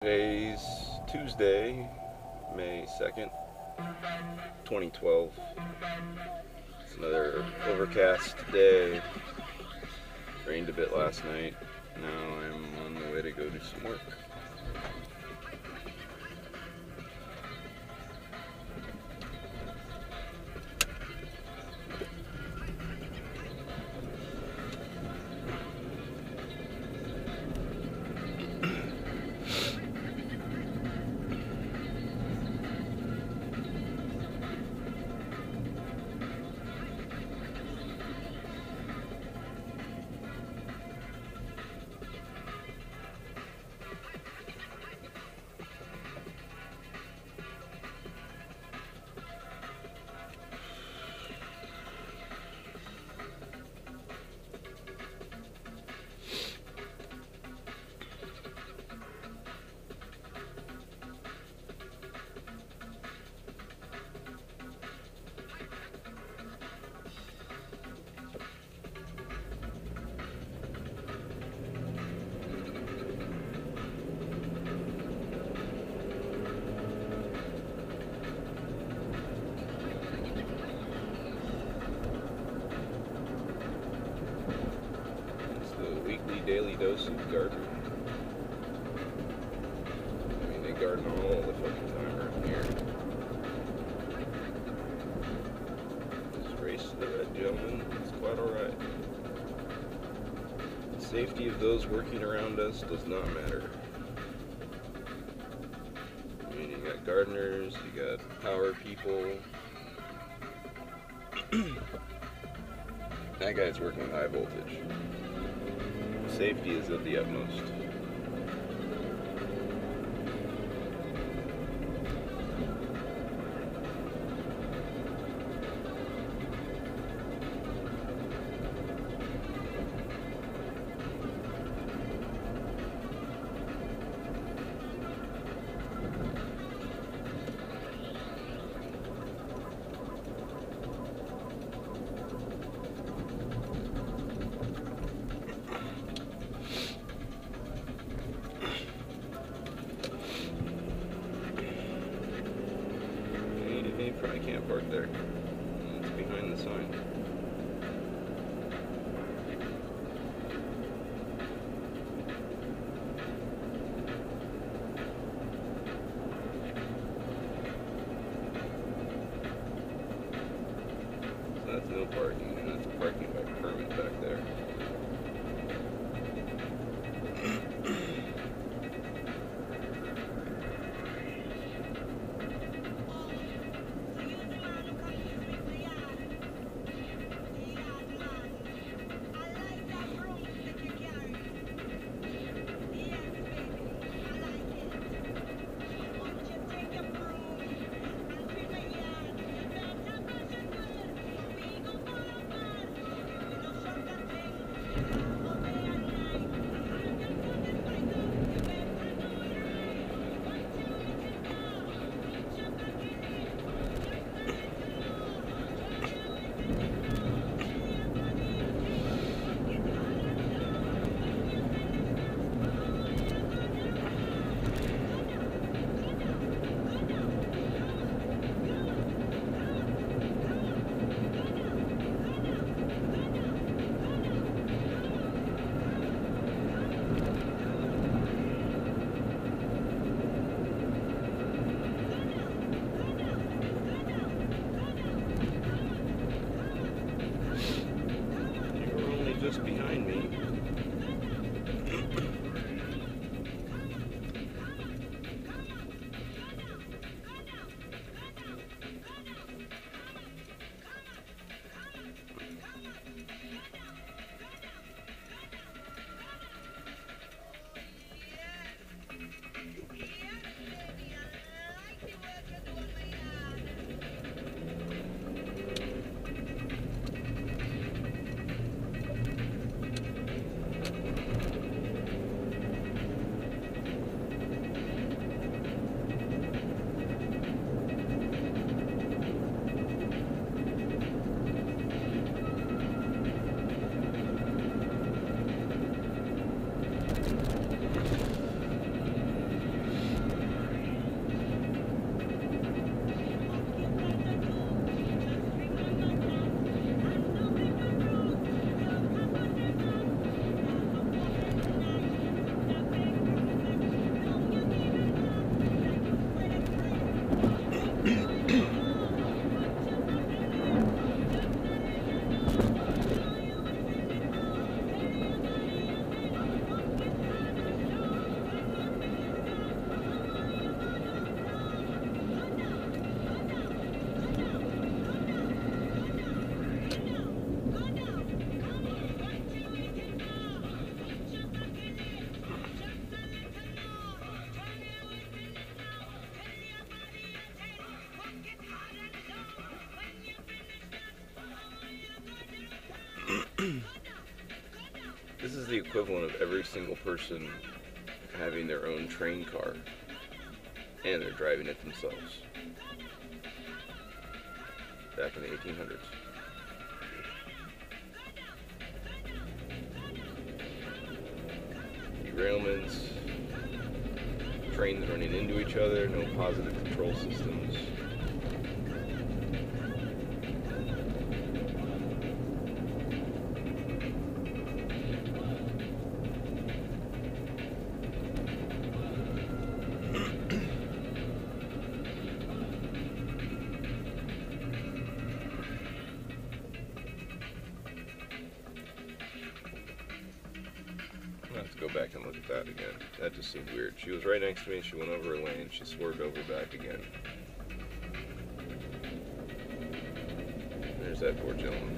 Today's Tuesday, May 2nd, 2012. It's another overcast day. Rained a bit last night. Now I'm on the way to go do some work. Daily dose of gardening. I mean, they garden all the fucking time around here. This race to the red gentleman is quite alright. The safety of those working around us does not matter. I mean, you got gardeners, you got power people. That guy's working high voltage. Safety is of the utmost. Probably can't park there. It's behind the sign. So that's no parking, and that's parking by permit back there. This is the equivalent of every single person having their own train car, and they're driving it themselves. Back in the 1800s. Derailments, trains running into each other, no positive control systems. Let's go back and look at that again. That just seemed weird. She was right next to me, she went over her lane, she swerved over back again. There's that poor gentleman.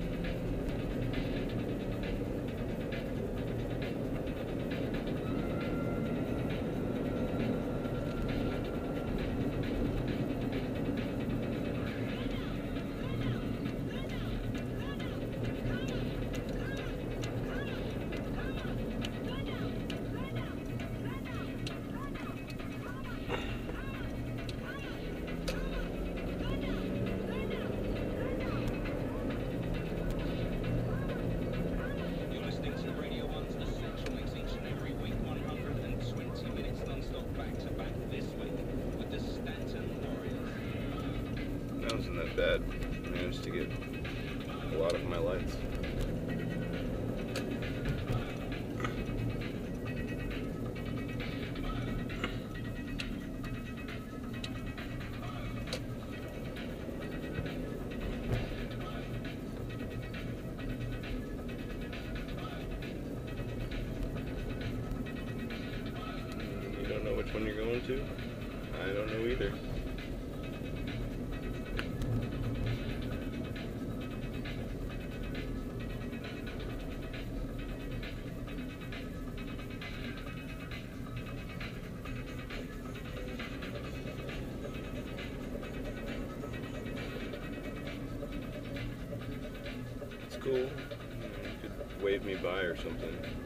That wasn't that bad. I managed to get a lot of my lights. You don't know which one you're going to? I don't know either. It's cool. You could wave me by or something.